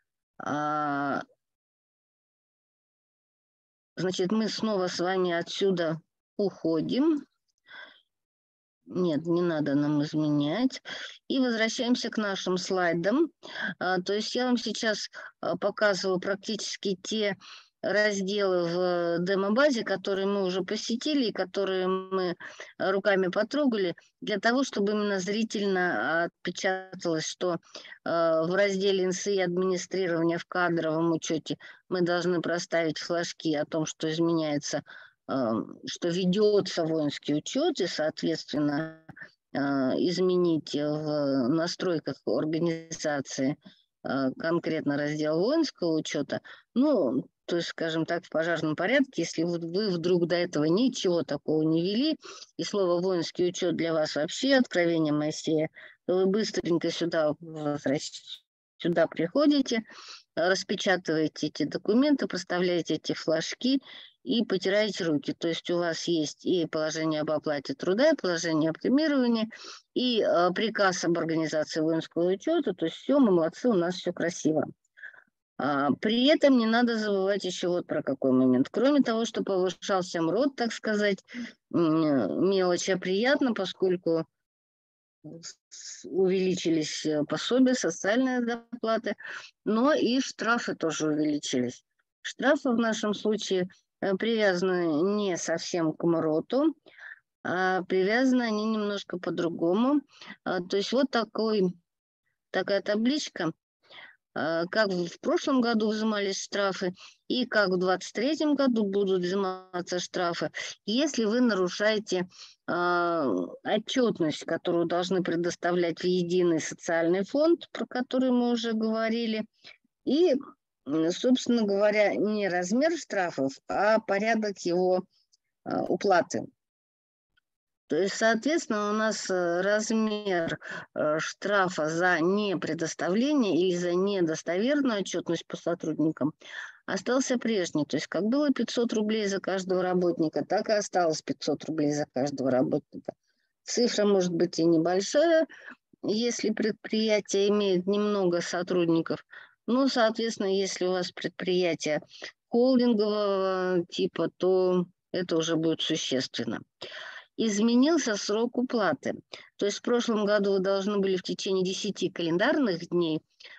значит, мы снова с вами отсюда уходим. Нет, не надо нам изменять. И возвращаемся к нашим слайдам. То есть я вам сейчас показываю практически те разделы в демобазе, которые мы уже посетили и которые мы руками потрогали, для того, чтобы именно зрительно отпечаталось, что в разделе НСИ администрирования в кадровом учете мы должны проставить флажки о том, что изменяется, что ведется воинский учет, и, соответственно, изменить в настройках организации конкретно раздел воинского учета, ну, то есть, скажем так, в пожарном порядке, если вы вдруг до этого ничего такого не вели, и слово «воинский учет» для вас вообще откровение Моисея, то вы быстренько сюда приходите, распечатываете эти документы, проставляете эти флажки и потираете руки. То есть у вас есть и положение об оплате труда, и положение о премировании, и приказ об организации воинского учета. То есть все, мы молодцы, у нас все красиво. При этом не надо забывать еще вот про какой момент. Кроме того, что повышался МРОД, так сказать, мелочь, а приятно, поскольку увеличились пособия, социальные доплаты, но и штрафы тоже увеличились. Штрафы в нашем случае привязаны не совсем к МРОТу, а привязаны они немножко по-другому. То есть вот такая табличка, как в прошлом году взимались штрафы и как в 2023 году будут взиматься штрафы, если вы нарушаете отчетность, которую должны предоставлять в единый социальный фонд, про который мы уже говорили, и, собственно говоря, не размер штрафов, а порядок его уплаты. То есть, соответственно, у нас размер штрафа за непредоставление или за недостоверную отчетность по сотрудникам остался прежний. То есть, как было 500 рублей за каждого работника, так и осталось 500 рублей за каждого работника. Цифра может быть и небольшая, если предприятие имеет немного сотрудников. Ну, соответственно, если у вас предприятие холдингового типа, то это уже будет существенно. Изменился срок уплаты. То есть в прошлом году вы должны были в течение 10 календарных дней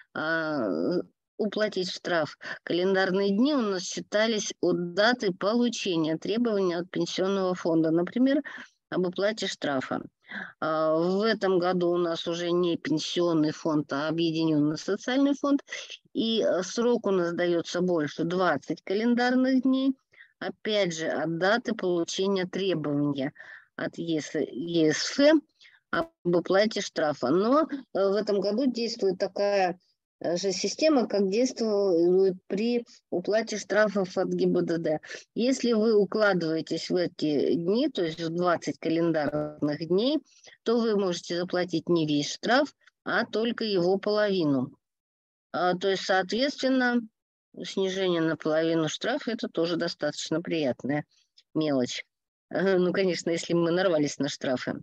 уплатить штраф. Календарные дни у нас считались от даты получения требования от пенсионного фонда, например, об уплате штрафа. В этом году у нас уже не пенсионный фонд, а объединенный социальный фонд, и срок у нас дается больше 20 календарных дней, опять же, от даты получения требования от ЕСФ об уплате штрафа. Но в этом году действует такая же система, как действует при уплате штрафов от ГИБДД. Если вы укладываетесь в эти дни, то есть в 20 календарных дней, то вы можете заплатить не весь штраф, а только его половину. То есть, соответственно, снижение на половину штрафа – это тоже достаточно приятная мелочь. Ну, конечно, если мы нарвались на штрафы.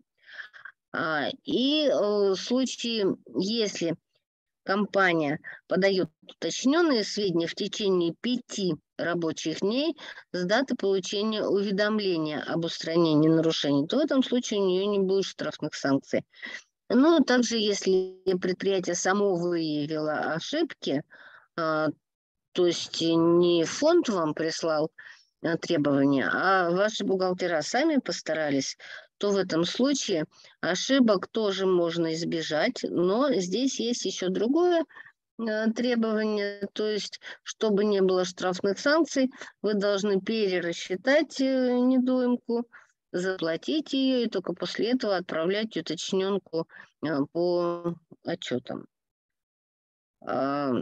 И в случае, если компания подает уточненные сведения в течение 5 рабочих дней с даты получения уведомления об устранении нарушений, то в этом случае у нее не будет штрафных санкций. Ну, также, если предприятие само выявило ошибки, а, то есть не фонд вам прислал требования, а ваши бухгалтера сами постарались, то в этом случае ошибок тоже можно избежать. Но здесь есть еще другое требование, то есть, чтобы не было штрафных санкций, вы должны перерасчитать недоимку, заплатить ее и только после этого отправлять уточненку по отчетам. А,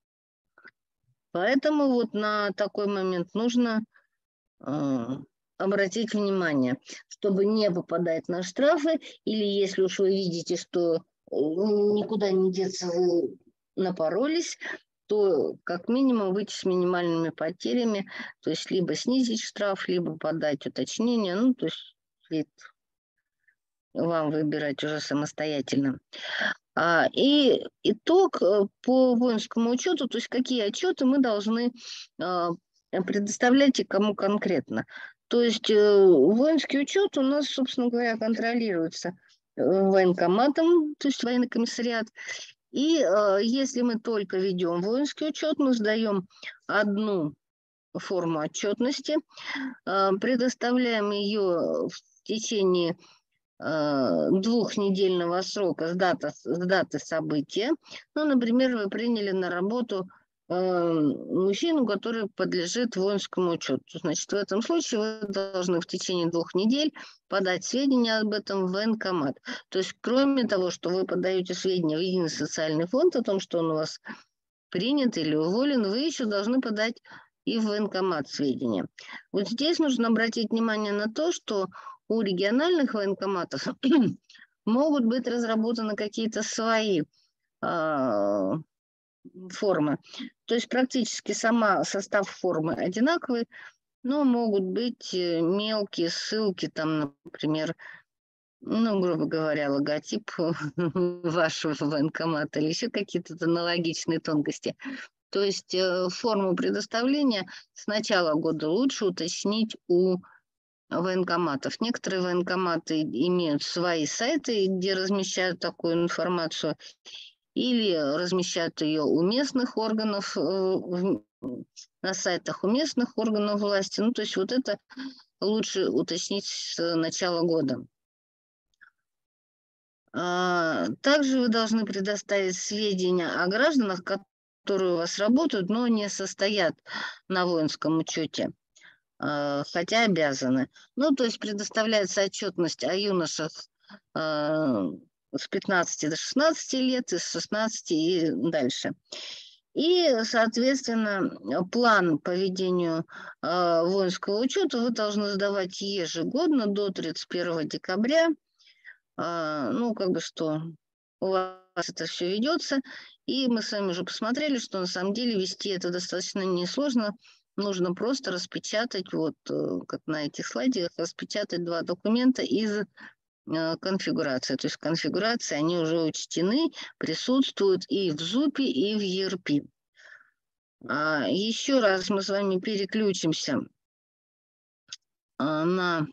Поэтому вот на такой момент нужно а, обратить внимание, чтобы не попадать на штрафы, или если уж вы видите, что никуда не деться, вы напоролись, то как минимум выйти с минимальными потерями, то есть либо снизить штраф, либо подать уточнение, ну, то есть это вам выбирать уже самостоятельно. И итог по воинскому учету, то есть какие отчеты мы должны а, предоставлять и кому конкретно. То есть воинский учет у нас, собственно говоря, контролируется военкоматом, то есть военный комиссариат. И если мы только ведем воинский учет, мы сдаем одну форму отчетности, предоставляем ее в течение двухнедельного срока с даты события. Ну, например, вы приняли на работу мужчину, который подлежит воинскому учету. Значит, в этом случае вы должны в течение 2 недель подать сведения об этом в военкомат. То есть, кроме того, что вы подаете сведения в единый социальный фонд о том, что он у вас принят или уволен, вы еще должны подать и в военкомат сведения. Вот здесь нужно обратить внимание на то, что у региональных военкоматов могут быть разработаны какие-то свои а, формы. То есть практически сама состав формы одинаковый, но могут быть мелкие ссылки, там, например, ну, грубо говоря, логотип вашего военкомата или еще какие-то аналогичные тонкости. То есть форму предоставления с начала года лучше уточнить у военкоматов. Некоторые военкоматы имеют свои сайты, где размещают такую информацию, или размещают ее у местных органов, на сайтах у местных органов власти. Ну, то есть вот это лучше уточнить с начала года. Также вы должны предоставить сведения о гражданах, которые у вас работают, но не состоят на воинском учете, хотя обязаны. Ну, то есть предоставляется отчетность о юношах с 15 до 16 лет, из 16 и дальше. И, соответственно, план по ведению воинского учета вы должны сдавать ежегодно до 31 декабря. Ну, как бы что у вас это все ведется, и мы с вами уже посмотрели, что на самом деле вести это достаточно несложно. Нужно просто распечатать, вот как на этих слайдах, распечатать 2 документа из конфигурации. То есть в конфигурации они уже учтены, присутствуют и в ЗУПе, и в ERP. Еще раз мы с вами переключимся на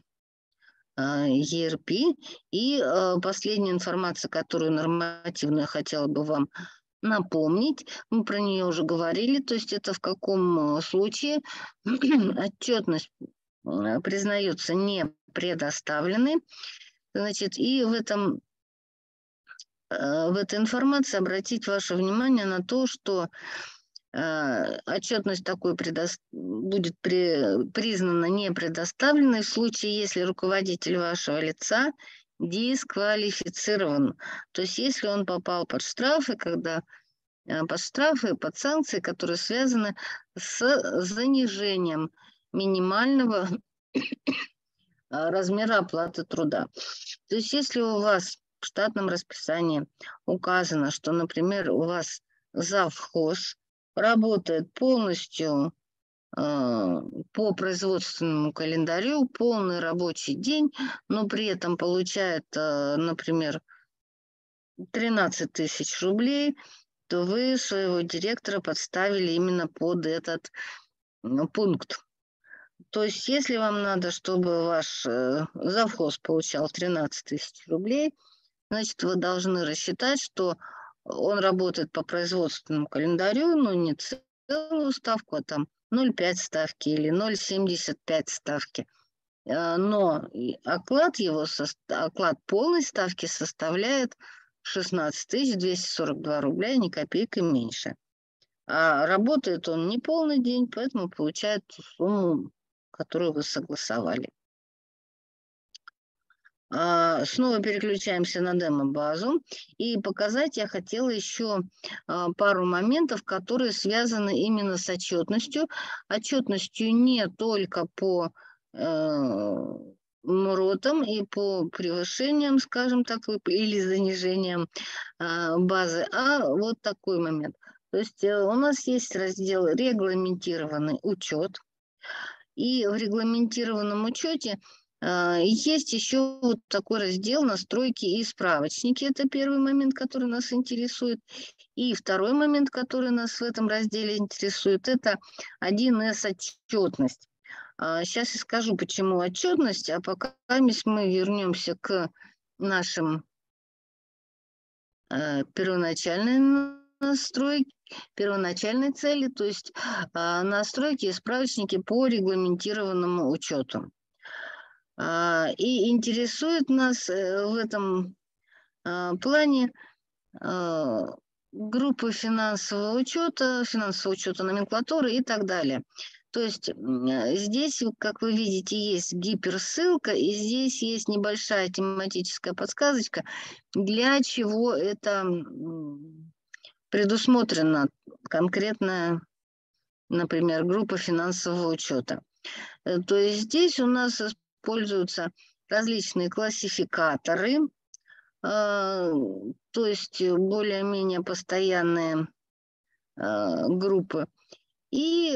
ERP. И последняя информация, которую нормативную я хотела бы вам напомнить, мы про нее уже говорили, то есть это в каком случае отчетность признается не предоставленной. Значит, и в этой информации обратить ваше внимание на то, что отчетность такой будет признана не предоставленной в случае, если руководитель вашего лица дисквалифицирован. То есть если он попал под штрафы, под штрафы, под санкции, которые связаны с занижением минимального размера оплаты труда. То есть если у вас в штатном расписании указано, что, например, у вас завхоз работает полностью по производственному календарю, полный рабочий день, но при этом получает, например, 13 тысяч рублей, то вы своего директора подставили именно под этот пункт. То есть если вам надо, чтобы ваш завхоз получал 13 тысяч рублей, значит, вы должны рассчитать, что он работает по производственному календарю, но не целую ставку, а там 0,5 ставки или 0,75 ставки. Но оклад оклад полной ставки составляет 16 242 рубля, ни копейки меньше. А работает он не полный день, поэтому получает ту сумму, которую вы согласовали. Снова переключаемся на демо-базу. И показать я хотела еще пару моментов, которые связаны именно с отчетностью. Отчетностью не только по МРОТам и по превышениям, скажем так, или занижениям базы, а вот такой момент. То есть у нас есть раздел «Регламентированный учет», и в регламентированном учете есть еще вот такой раздел «Настройки и справочники». Это первый момент, который нас интересует. И второй момент, который нас в этом разделе интересует, это 1С отчетность. Сейчас я скажу, почему отчетность, а пока мы вернемся к нашим первоначальной цели, то есть настройки и справочники по регламентированному учету. И интересует нас в этом плане группы финансового учета номенклатуры и так далее. То есть здесь, как вы видите, есть гиперссылка, и здесь есть небольшая тематическая подсказочка, для чего это предусмотрена конкретная, например, группа финансового учета. То есть здесь у нас используются различные классификаторы, то есть более-менее постоянные группы. И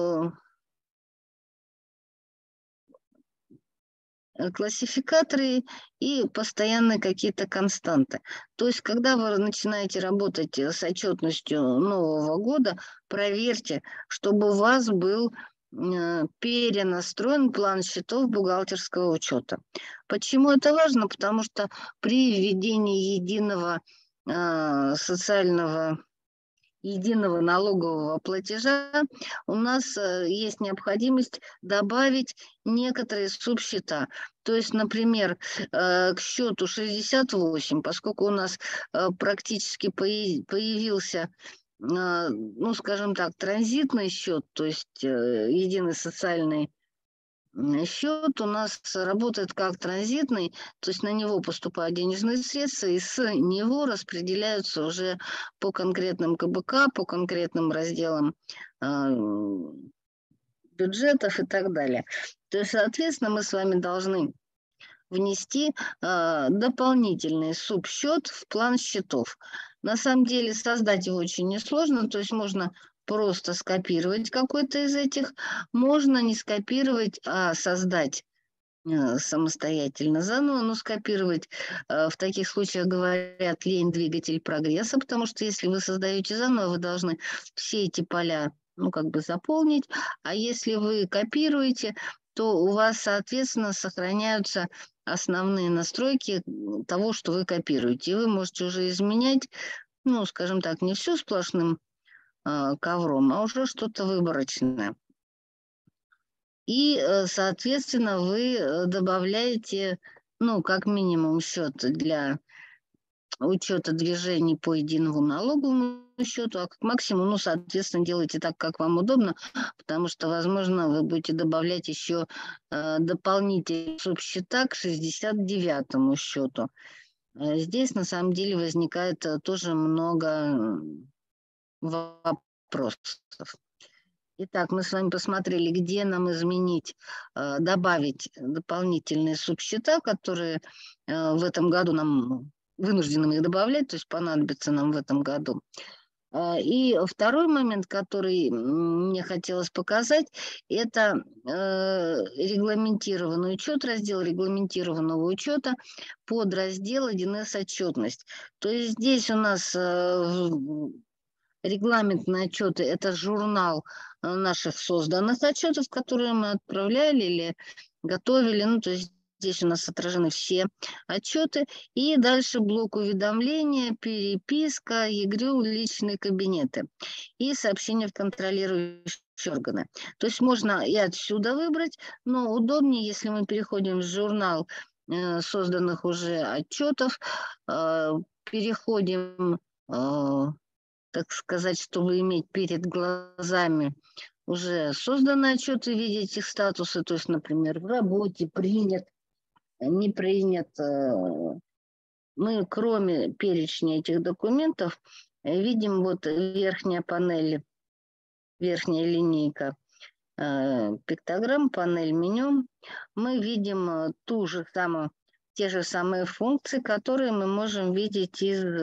классификаторы и постоянные какие-то константы. То есть, когда вы начинаете работать с отчетностью Нового года, проверьте, чтобы у вас был перенастроен план счетов бухгалтерского учета. Почему это важно? Потому что при введении единого единого налогового платежа у нас есть необходимость добавить некоторые субсчета. То есть, например, к счету 68, поскольку у нас практически появился, ну, скажем так, транзитный счет, то есть единый социальный счет у нас работает как транзитный, то есть на него поступают денежные средства, и с него распределяются уже по конкретным КБК, по конкретным разделам бюджетов и так далее. То есть, соответственно, мы с вами должны внести дополнительный субсчет в план счетов. На самом деле создать его очень несложно, то есть можно просто скопировать какой-то из этих, можно не скопировать, а создать самостоятельно заново, но скопировать в таких случаях говорят лень двигатель прогресса, потому что если вы создаете заново, вы должны все эти поля, ну, как бы заполнить, а если вы копируете, то у вас, соответственно, сохраняются основные настройки того, что вы копируете. И вы можете уже изменять, ну, скажем так, не все сплошным ковром, а уже что-то выборочное. И, соответственно, вы добавляете, ну, как минимум, счет для учета движений по единому налоговому счету, а как максимум, ну, соответственно, делайте так, как вам удобно, потому что, возможно, вы будете добавлять еще дополнительные субсчета к 69-му счету. Здесь, на самом деле, возникает тоже много вопросов. Итак, мы с вами посмотрели, где нам изменить, добавить дополнительные субсчета, которые в этом году нам вынуждены их добавлять, то есть понадобится нам в этом году. И второй момент, который мне хотелось показать, это регламентированный учет, раздел регламентированного учета, подраздел 1С отчетность. То есть здесь у нас регламентные отчеты – это журнал наших созданных отчетов, которые мы отправляли или готовили. Ну, то есть Здесь у нас отражены все отчеты. И дальше блок уведомления, переписка, ЕГРЮ, личные кабинеты и сообщения в контролирующие органы. То есть можно и отсюда выбрать, но удобнее, если мы переходим в журнал созданных уже отчетов, переходим, так сказать, чтобы иметь перед глазами уже созданные отчеты, видеть их статусы, то есть, например, в работе, принят, не принят. Мы, кроме перечня этих документов, видим вот верхняя панель, верхняя линейка пиктограмм, панель меню. Мы видим те же самые функции, которые мы можем видеть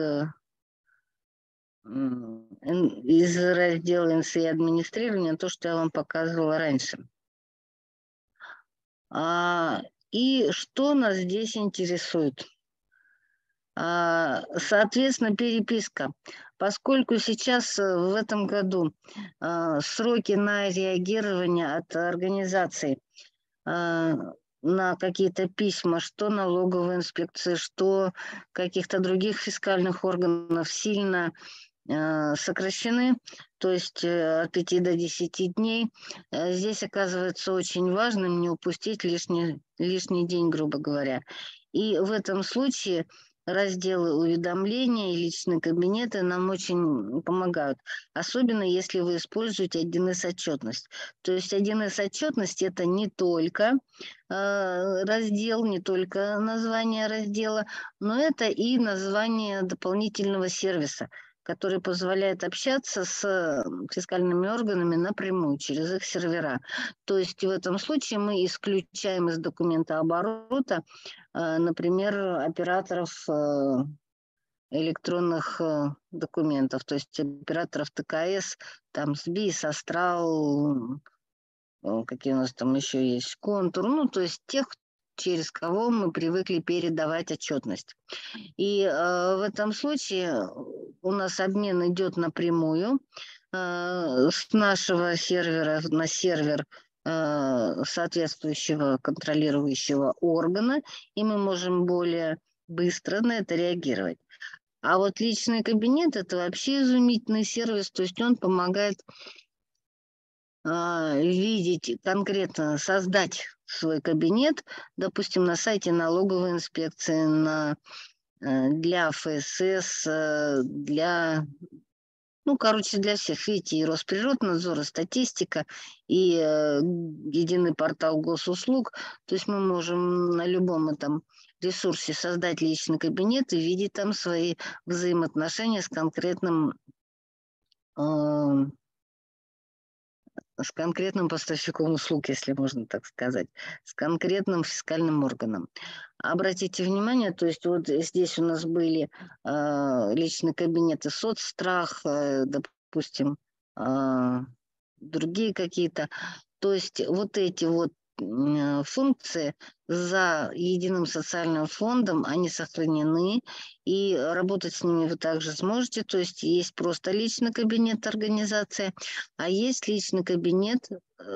из раздела NCI администрирования, то, что я вам показывала раньше. И что нас здесь интересует? Соответственно, переписка. Поскольку сейчас в этом году сроки на реагирование от организаций на какие-то письма, что налоговой инспекции, что каких-то других фискальных органов сильно сокращены, то есть от 5 до 10 дней. Здесь оказывается очень важным не упустить лишний день, грубо говоря. И в этом случае разделы уведомления и личные кабинеты нам очень помогают, особенно если вы используете 1С отчетность. То есть 1С отчетность это не только раздел, не только название раздела, но это и название дополнительного сервиса, который позволяет общаться с фискальными органами напрямую через их сервера. То есть в этом случае мы исключаем из документа оборота, например, операторов электронных документов, то есть операторов ТКС, там СБИС, Астрал, какие у нас там еще есть, Контур, ну, то есть тех, через кого мы привыкли передавать отчетность. И в этом случае у нас обмен идет напрямую с нашего сервера на сервер соответствующего контролирующего органа, и мы можем более быстро на это реагировать. А вот личный кабинет – это вообще изумительный сервис, то есть он помогает видеть конкретно, создать свой кабинет, допустим, на сайте налоговой инспекции, для ФСС, для всех. Видите, и Росприроднадзор, и статистика, и единый портал госуслуг. То есть мы можем на любом этом ресурсе создать личный кабинет и видеть там свои взаимоотношения с конкретным поставщиком услуг, если можно так сказать, с конкретным фискальным органом. Обратите внимание, то есть вот здесь у нас были личные кабинеты соцстрах, допустим, другие какие-то. То есть вот эти вот функции за единым социальным фондом, они сохранены, и работать с ними вы также сможете. То есть есть просто личный кабинет организации, а есть личный кабинет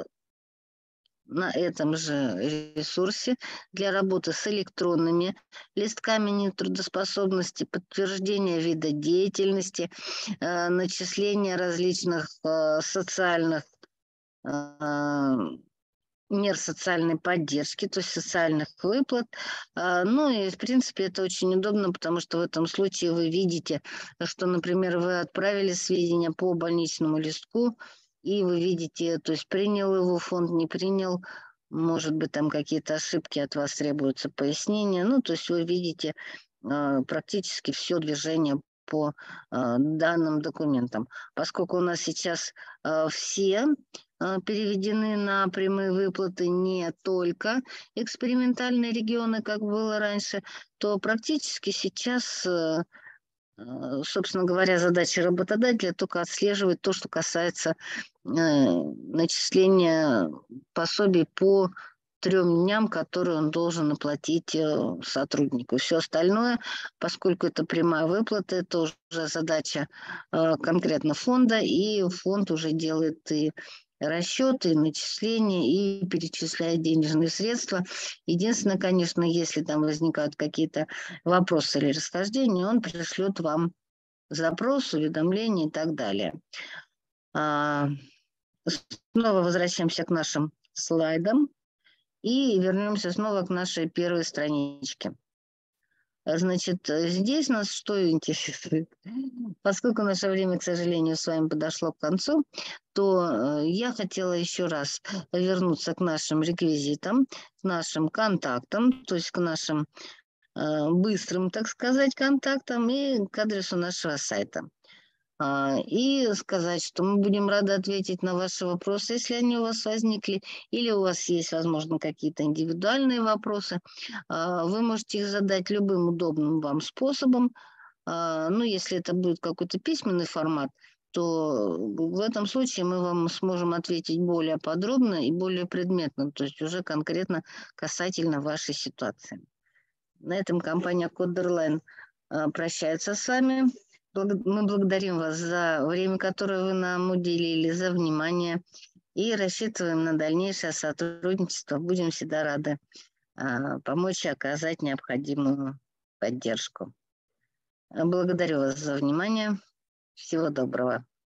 на этом же ресурсе для работы с электронными листками нетрудоспособности, подтверждения вида деятельности, начисления различных социальных мер социальной поддержки, то есть социальных выплат. Ну и, в принципе, это очень удобно, потому что в этом случае вы видите, что, например, вы отправили сведения по больничному листку, и вы видите, то есть принял его фонд, не принял, может быть, там какие-то ошибки от вас требуются, пояснения. Ну, то есть вы видите практически все движение по данным документам. Поскольку у нас сейчас все переведены на прямые выплаты, не только экспериментальные регионы, как было раньше, то практически сейчас, собственно говоря, задача работодателя только отслеживать то, что касается начисления пособий по 3 дням, которые он должен оплатить сотруднику. Все остальное, поскольку это прямая выплата, это уже задача конкретно фонда, и фонд уже делает и расчеты, начисления и перечисляет денежные средства. Единственное, конечно, если там возникают какие-то вопросы или расхождения, он пришлет вам запрос, уведомление и так далее. А, Снова возвращаемся к нашим слайдам и вернемся снова к нашей первой страничке. Значит, здесь нас что интересует? Поскольку наше время, к сожалению, с вами подошло к концу, то я хотела еще раз вернуться к нашим реквизитам, к нашим контактам, то есть к нашим быстрым, так сказать, контактам и к адресу нашего сайта. И сказать, что мы будем рады ответить на ваши вопросы, если они у вас возникли, или у вас есть, возможно, какие-то индивидуальные вопросы. Вы можете их задать любым удобным вам способом. Ну, если это будет какой-то письменный формат, то в этом случае мы вам сможем ответить более подробно и более предметно, то есть уже конкретно касательно вашей ситуации. На этом компания Кодерлайн прощается с вами. Мы благодарим вас за время, которое вы нам уделили, за внимание и рассчитываем на дальнейшее сотрудничество. Будем всегда рады помочь и оказать необходимую поддержку. Благодарю вас за внимание. Всего доброго.